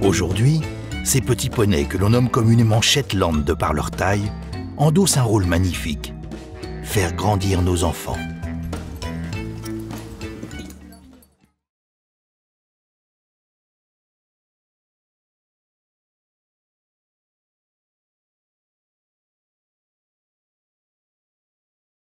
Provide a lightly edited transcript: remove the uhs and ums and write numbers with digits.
Aujourd'hui, ces petits poneys que l'on nomme communément Shetland de par leur taille, endossent un rôle magnifique, faire grandir nos enfants.